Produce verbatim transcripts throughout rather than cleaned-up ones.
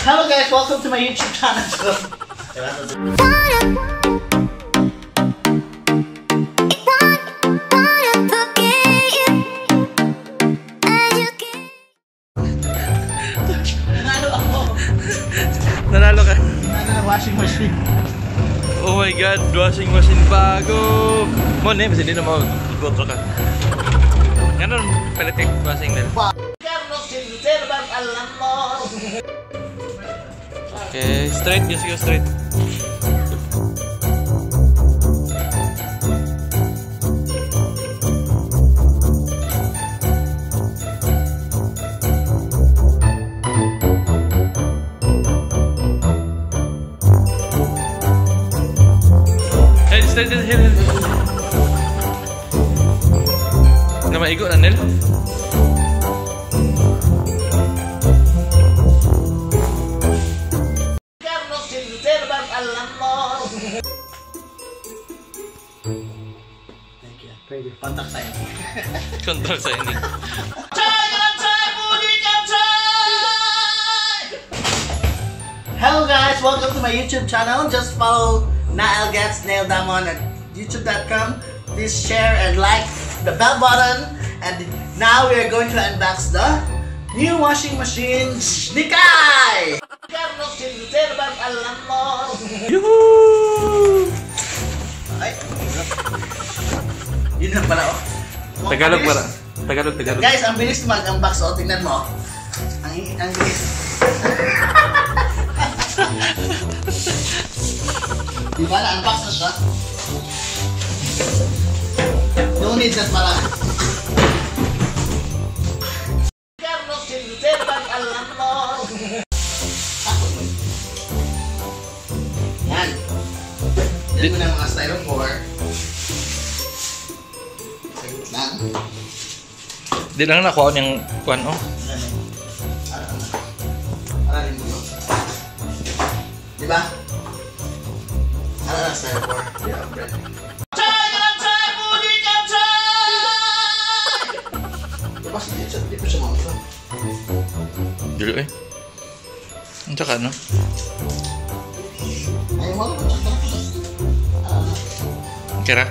Hello guys, welcome to my YouTube channel. Nanalo ako. Nanalo ka? Nanalo ng washing machine. Oh my god, washing machine bago. Mo ne, kasi hindi na mag-gotro ka. Ganun, palitik washing din. Okay, straight, just go straight. Hey, straight, straight, straight. Na maigo na nil? Thank you. Pwede. Kontak sa inyo. Kontak sa inyo. Hello guys, welcome to my YouTube channel. Just follow Nail Gets Nail Damon at youtube dot com. Please share and like the bell button. And now we are going to unbox the new washing machine, NIKAI! Yuhuu! Ay, yun na pala oh. Tagalog para. Tagalog, Tagalog. Guys, ang bilis mag-unbox oh. Tingnan mo. Ang, ang bilis. Diba na-unbox na siya? No need that pala. Yan. Yan mo na mga styrofoam. Sagot lang. Di lang nakuha niyang kuwan oh. Ararin mo. Diba? Ano na styrofoam? Yeah, bread. Di pa siya mga ito. Dilo eh. Ang tsaka no? Ayaw mo, tsaka. Kira?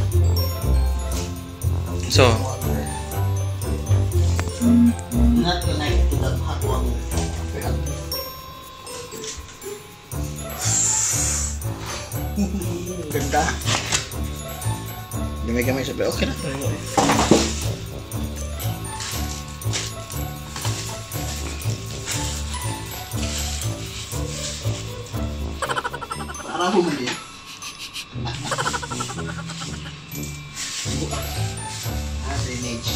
So, not connected to the hot water. Ganda. Gamay-gamay siya, pero okay na. Parang humali. Ah, drainage.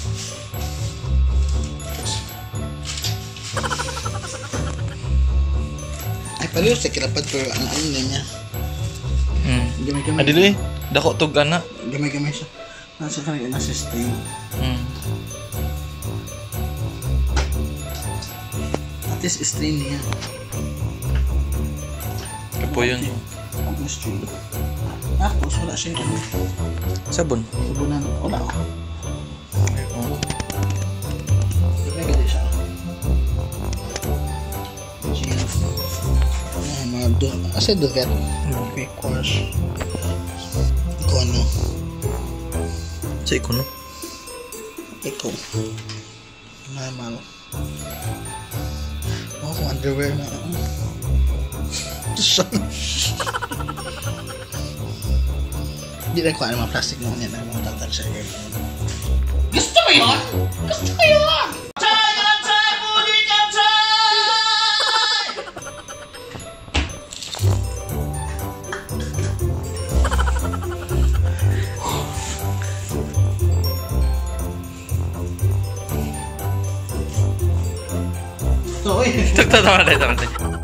Ay, pareho sa kirapat pero ang ano na niya. hmm. Gamay-gamay. Adilo eh. Dako tog ana. Gamay-gamay siya. Nasa kanya na system. Hmm. At least strain niya. Kapo yun. Ang strain. Tapos wala siya yung Sabon. sabunan. Wala ako. Oh. May ganda siya. Siya. Ah, mga do... Asa do vet? Quick wash. Ikono. Sa ikono? Ikaw. Normal. Oh, kung underwear na. Hindi na ko ano mga plastic mo niya na mga tatag sa air. Gusto mo yun? Gusto mo yun? So, eh. Tagtatawa na tayo.